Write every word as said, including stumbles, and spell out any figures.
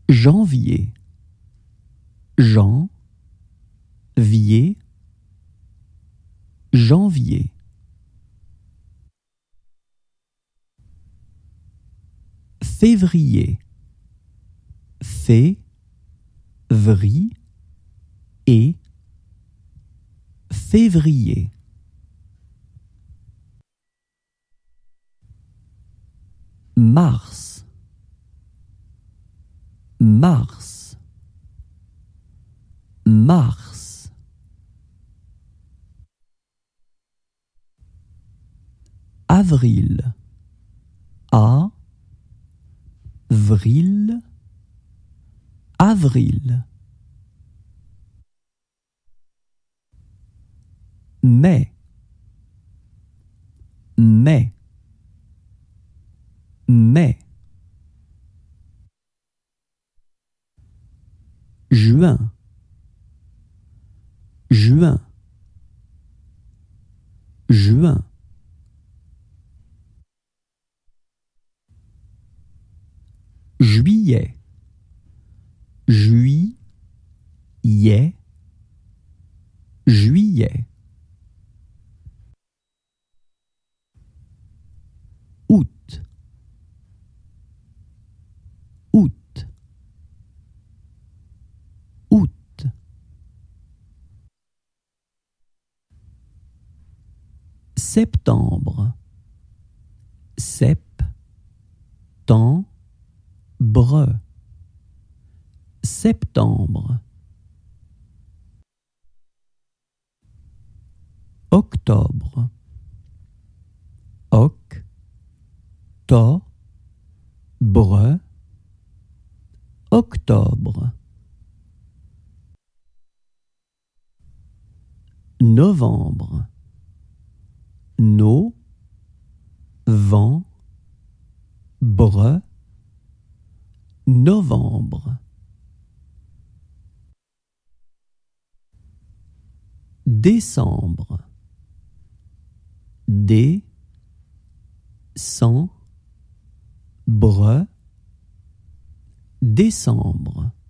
Janvier. Jan, vier, janvier. Février. Fé, vri, et, février. Mars. Mars. Mars. Avril. A, vril, avril. Mai. Mai. Mai. Juin. Juin. Juin. Juillet. Juillet. Juillet. Août. Août. Août. Septembre. Septembre. Septembre. Octobre. Octobre. Octobre. Novembre. No, vent, bre, novembre. Décembre. Dé, cent, bre, décembre.